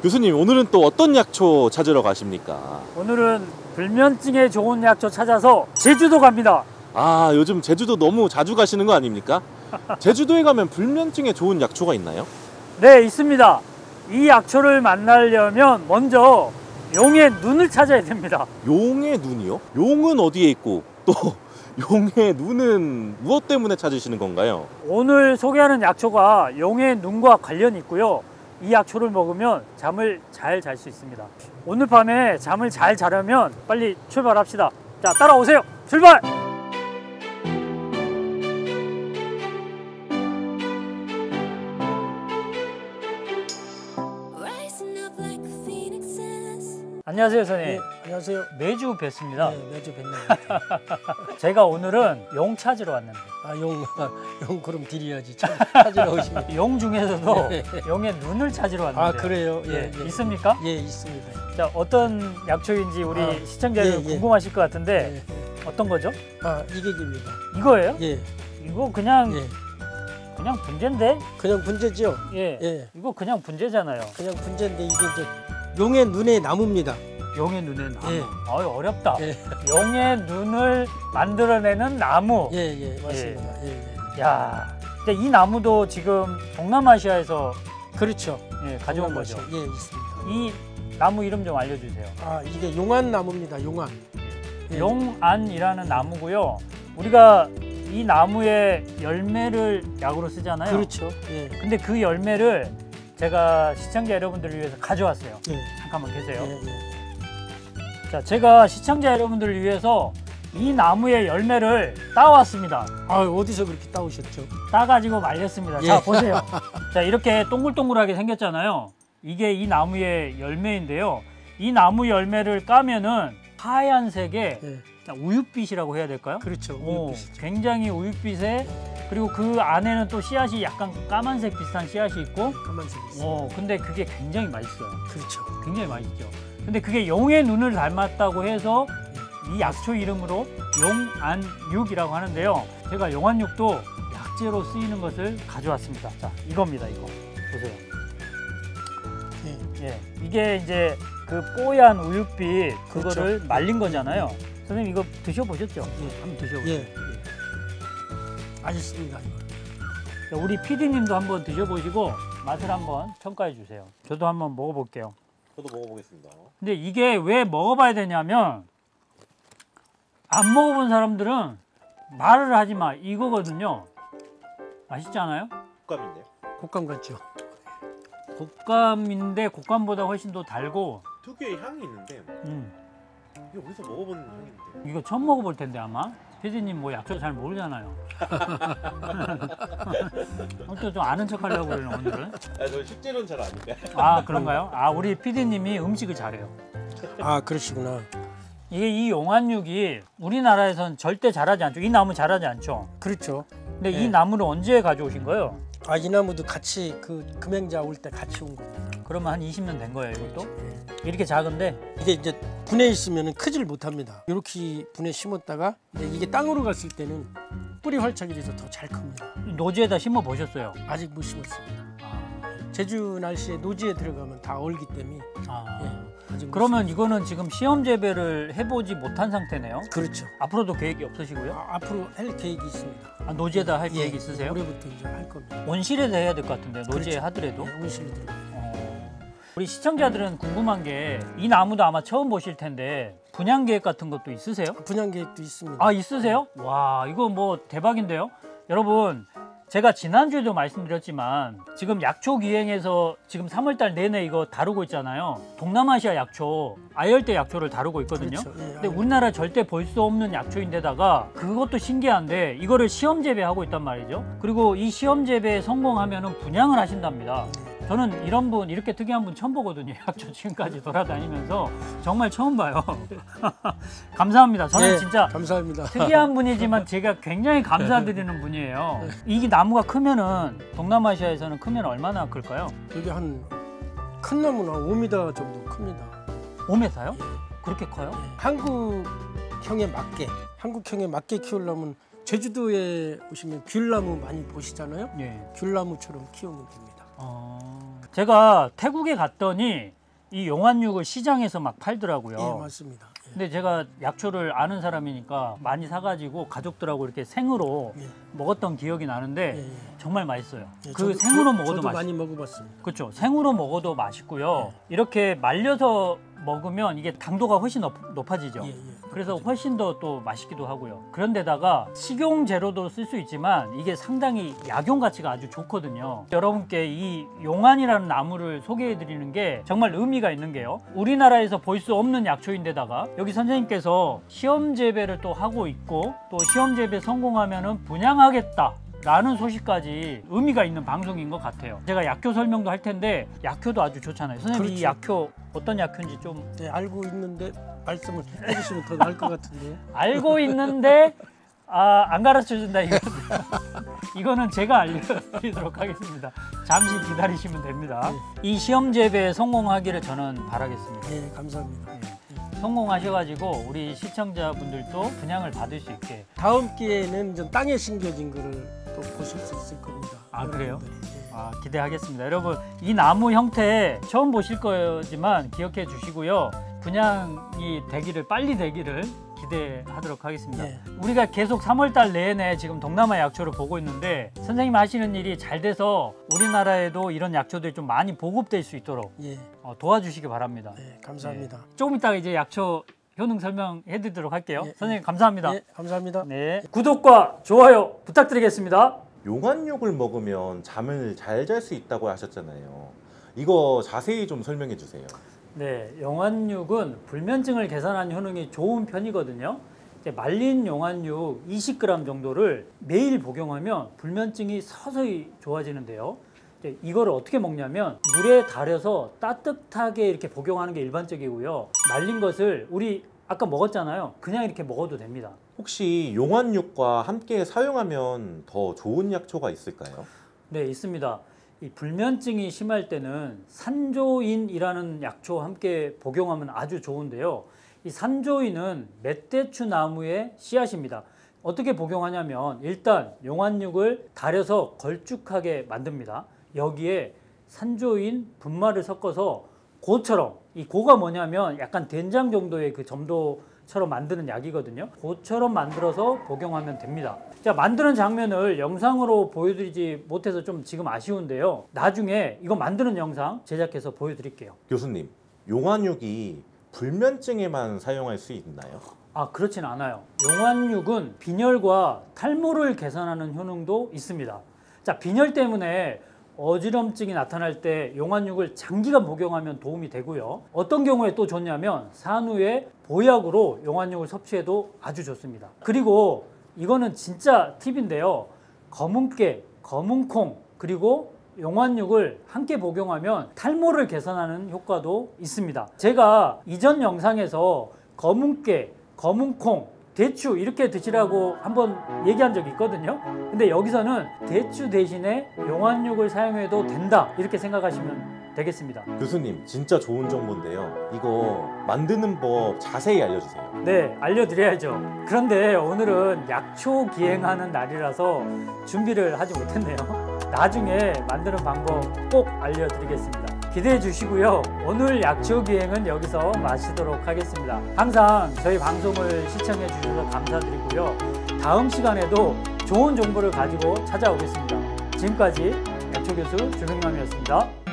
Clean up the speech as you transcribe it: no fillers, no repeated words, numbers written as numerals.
교수님, 오늘은 또 어떤 약초 찾으러 가십니까? 오늘은 불면증에 좋은 약초 찾아서 제주도 갑니다. 아, 요즘 제주도 너무 자주 가시는 거 아닙니까? 제주도에 가면 불면증에 좋은 약초가 있나요? 네, 있습니다. 이 약초를 만나려면 먼저 용의 눈을 찾아야 됩니다. 용의 눈이요? 용은 어디에 있고 또 용의 눈은 무엇 때문에 찾으시는 건가요? 오늘 소개하는 약초가 용의 눈과 관련이 있고요. 이 약초를 먹으면 잠을 잘 잘 수 있습니다. 오늘 밤에 잠을 잘 자려면 빨리 출발합시다. 자, 따라오세요. 출발! 안녕하세요, 선생님. 네, 안녕하세요. 매주 뵙습니다. 네, 매주 뵙는다. 제가 오늘은 용 찾으러 왔는데. 아, 용 그럼 드려야지. 찾으러 오시면. 용 중에서도 네. 용의 눈을 찾으러 왔는데. 아, 그래요? 예, 있습니까? 예, 있습니다. 자, 어떤 약초인지 우리 시청자들 예. 궁금하실 것 같은데 예. 어떤 거죠? 아, 이객입니다. 이거예요? 예, 이거 그냥 예. 그냥 분재인데? 그냥 분재죠? 예. 예. 이거 그냥 분재잖아요. 그냥 분재인데 이게 이제 용의 눈의 나무입니다. 용의 눈의 나무. 예. 아유, 어렵다. 예. 용의 눈을 만들어내는 나무. 예, 맞습니다. 예. 야, 근데 이 나무도 지금 동남아시아에서 그렇죠. 예, 가져온 거죠. 예, 있습니다. 이 나무 이름 좀 알려주세요. 아, 이게 용안 나무입니다. 용안. 예. 용안이라는 나무고요. 우리가 이 나무의 열매를 약으로 쓰잖아요. 그렇죠. 예. 근데 그 열매를 제가 시청자 여러분들을 위해서 가져왔어요. 예. 잠깐만 계세요. 예. 자, 제가 시청자 여러분들을 위해서 이 나무의 열매를 따왔습니다. 아, 어디서 그렇게 따오셨죠? 따가지고 말렸습니다. 예. 자, 보세요. 자, 이렇게 동글동글하게 생겼잖아요. 이게 이 나무의 열매인데요. 이 나무 열매를 까면은 하얀색의 예. 우윳빛이라고 해야 될까요? 그렇죠. 오, 우윳빛이죠. 굉장히 우윳빛에, 그리고 그 안에는 또 씨앗이 약간 까만색 비슷한 씨앗이 있고, 까만색이 있어요. 근데 그게 굉장히 맛있어요. 그렇죠. 굉장히 맛있죠. 근데 그게 용의 눈을 닮았다고 해서 이 약초 이름으로 용안육이라고 하는데요. 제가 용안육도 약재로 쓰이는 것을 가져왔습니다. 자, 이겁니다. 이거 보세요. 예, 이게 이제 그 뽀얀 우윳빛 그거를 그렇죠. 말린 거잖아요. 선생님 이거 드셔보셨죠? 예. 한번 드셔보세요. 예. 맛있습니다. 자, 우리 PD님도 한번 드셔보시고 맛을 한번 평가해 주세요. 저도 한번 먹어볼게요. 저도 먹어보겠습니다. 근데 이게 왜 먹어봐야 되냐면, 안 먹어본 사람들은 말을 하지 마 이거거든요. 맛있지 않아요? 곶감인데요? 곶감 같죠? 곶감인데 곶감보다 훨씬 더 달고, 특유의 향이 있는데 이게 어디서 먹어본 향인데? 이거 처음 먹어볼 텐데 아마. PD님 뭐 약초 잘 모르잖아요. 또 좀 아는 척 하려고 그러는 오늘은. 아, 저 식재료는 잘 아니까. 아, 그런가요? 아, 우리 PD님이 음식을 잘해요. 아, 그러시구나. 이게 이 용안육이 우리나라에선 절대 자라지 않죠. 이 나무 자라지 않죠. 그렇죠. 근데 네. 이 나무를 언제 가져오신 거예요? 아, 이 나무도 같이 그 금행자 올 때 같이 온 겁니다. 그러면 한 20년 된 거예요, 이것도? 예. 이렇게 작은데? 이게 이제 분해 있으면 크질 못합니다. 이렇게 분해 심었다가 이게 땅으로 갔을 때는 뿌리 활착이 돼서 더 잘 큽니다. 노지에다 심어 보셨어요? 아직 못 심었습니다. 아, 제주 날씨에 노지에 들어가면 다 얼기 때문에 아직 못 그러면 심었습니다. 이거는 지금 시험 재배를 해보지 못한 상태네요? 그렇죠. 앞으로도 계획이 없으시고요? 앞으로 할 계획이 있습니다. 아, 노지에다 할 계획 있으세요? 올해부터 이제 할 겁니다. 온실에다 해야 될 것 같은데, 노지에 그렇죠. 하더라도? 네, 온실에 들어가요. 우리 시청자들은 궁금한 게, 이 나무도 아마 처음 보실 텐데 분양 계획 같은 것도 있으세요? 분양 계획도 있습니다. 아, 있으세요? 와, 이거 뭐 대박인데요? 여러분, 제가 지난주에도 말씀드렸지만 지금 약초 기행에서 지금 3월달 내내 이거 다루고 있잖아요. 동남아시아 약초, 아열대 약초를 다루고 있거든요. 그렇죠. 예, 근데 우리나라 절대 볼 수 없는 약초인데다가 그것도 신기한데 이거를 시험 재배하고 있단 말이죠. 그리고 이 시험 재배에 성공하면은 분양을 하신답니다. 저는 이런 분, 이렇게 특이한 분 처음 보거든요. 약초 지금까지 돌아다니면서 정말 처음 봐요. 감사합니다. 저는 예, 진짜 감사합니다. 특이한 분이지만 제가 굉장히 감사드리는 분이에요. 이 나무가 크면은, 동남아시아에서는 크면 얼마나 클까요? 이게 한 큰 나무는 한 5m 정도 큽니다. 5m요? 그렇게 커요? 한국형에 맞게 키우려면 제주도에 오시면 귤나무 많이 보시잖아요. 예. 귤나무처럼 키우면 됩니다. 제가 태국에 갔더니 이 용안육을 시장에서 막 팔더라고요. 예, 맞습니다. 예. 근데 제가 약초를 아는 사람이니까 많이 사가지고 가족들하고 이렇게 생으로 예. 먹었던 기억이 나는데 예, 예. 정말 맛있어요. 예, 그 생으로 먹어도 저도 맛있어요. 많이 먹어봤습니다. 그렇죠. 생으로 먹어도 맛있고요. 이렇게 말려서 먹으면 이게 당도가 훨씬 높아지죠. 예, 예. 그래서 훨씬 더 또 맛있기도 하고요. 그런데다가 식용 재료도 쓸 수 있지만 이게 상당히 약용 가치가 아주 좋거든요. 여러분께 이 용안이라는 나무를 소개해 드리는 게 정말 의미가 있는 게요. 우리나라에서 볼 수 없는 약초인데다가 여기 선생님께서 시험 재배를 또 하고 있고 또 시험 재배 성공하면은 분양하겠다. 라는 소식까지 의미가 있는 방송인 것 같아요. 제가 약효 설명도 할 텐데 약효도 아주 좋잖아요. 선생님 이 그렇죠. 약효 어떤 약효인지 좀 네, 알고 있는데 말씀을 해주시면 더 나을 것 같은데요. 알고 있는데 안 가르쳐 준다 이거는 제가 알려드리도록 하겠습니다. 잠시 기다리시면 됩니다. 이 시험 재배에 성공하기를 저는 바라겠습니다. 네, 감사합니다. 성공하셔가지고 우리 시청자분들도 분양을 받을 수 있게. 다음 기회에는 좀 땅에 심겨진 거를 또 보실 수 있을 겁니다. 아, 그래요? 여러분들이. 예. 기대하겠습니다. 여러분 이 나무 형태 처음 보실 거지만 기억해 주시고요. 분양이 되기를 빨리 되기를 기대하도록 하겠습니다. 예. 우리가 계속 3월달 내내 지금 동남아 약초를 보고 있는데 선생님 하시는 일이 잘 돼서 우리나라에도 이런 약초들이 좀 많이 보급될 수 있도록 예. 도와주시기 바랍니다. 네, 감사합니다. 조금 이따가 이제 약초 효능 설명해 드리도록 할게요. 예. 선생님 감사합니다. 예, 감사합니다. 네. 구독과 좋아요 부탁드리겠습니다. 용안육을 먹으면 잠을 잘 잘 수 있다고 하셨잖아요. 이거 자세히 좀 설명해 주세요. 네, 용안육은 불면증을 개선하는 효능이 좋은 편이거든요. 이제 말린 용안육 20g 정도를 매일 복용하면 불면증이 서서히 좋아지는데요. 이제 이거를 어떻게 먹냐면 물에 달여서 따뜻하게 이렇게 복용하는 게 일반적이고요. 말린 것을 우리 아까 먹었잖아요. 그냥 이렇게 먹어도 됩니다. 혹시 용안육과 함께 사용하면 더 좋은 약초가 있을까요? 네, 있습니다. 이 불면증이 심할 때는 산조인이라는 약초와 함께 복용하면 아주 좋은데요. 이 산조인은 멧대추 나무의 씨앗입니다. 어떻게 복용하냐면 일단 용안육을 달여서 걸쭉하게 만듭니다. 여기에 산조인 분말을 섞어서 고처럼, 이 고가 뭐냐면 약간 된장 정도의 그 점도처럼 만드는 약이거든요. 고처럼 만들어서 복용하면 됩니다. 자, 만드는 장면을 영상으로 보여드리지 못해서 좀 지금 아쉬운데요. 나중에 이거 만드는 영상 제작해서 보여드릴게요. 교수님, 용안육이 불면증에만 사용할 수 있나요? 그렇진 않아요. 용안육은 빈혈과 탈모를 개선하는 효능도 있습니다. 자, 빈혈 때문에 어지럼증이 나타날 때 용안육을 장기간 복용하면 도움이 되고요. 어떤 경우에 또 좋냐면 산후에 보약으로 용안육을 섭취해도 아주 좋습니다. 그리고 이거는 진짜 팁인데요. 검은깨, 검은콩, 그리고 용안육을 함께 복용하면 탈모를 개선하는 효과도 있습니다. 제가 이전 영상에서 검은깨, 검은콩, 대추 이렇게 드시라고 한번 얘기한 적이 있거든요. 근데 여기서는 대추 대신에 용안육을 사용해도 된다 이렇게 생각하시면 되겠습니다. 교수님, 진짜 좋은 정보인데요. 이거 만드는 법 자세히 알려주세요. 네, 알려드려야죠. 그런데 오늘은 약초 기행하는 날이라서 준비를 하지 못했네요. 나중에 만드는 방법 꼭 알려드리겠습니다. 기대해 주시고요. 오늘 약초 기행은 여기서 마치도록 하겠습니다. 항상 저희 방송을 시청해 주셔서 감사드리고요. 다음 시간에도 좋은 정보를 가지고 찾아오겠습니다. 지금까지 약초교수 주명남이었습니다.